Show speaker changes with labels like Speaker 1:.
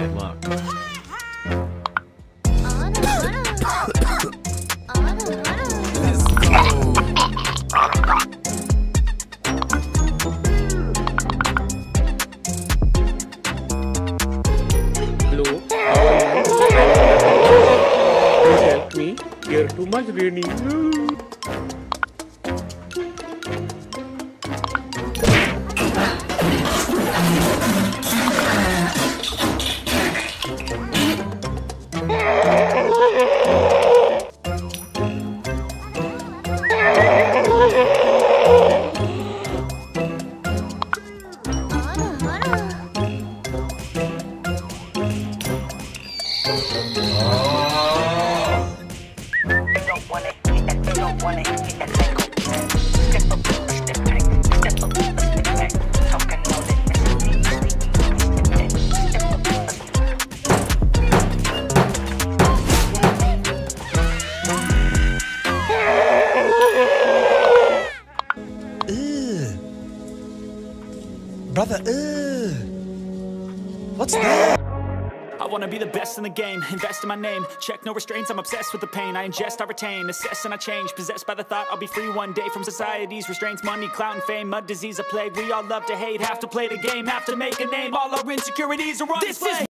Speaker 1: bad luck.
Speaker 2: Let's go.
Speaker 3: Hello, help me. You're too much raining.
Speaker 2: Brother, what's that?
Speaker 4: I wanna be the best in the game, invest in my name, check no restraints, I'm obsessed with the pain, I ingest, I retain, assess and I change, possessed by the thought I'll be free one day from society's restraints, money, clout and fame, mud, disease, a plague, we all love to hate, have to play the game, have to make a name, all our insecurities are on display.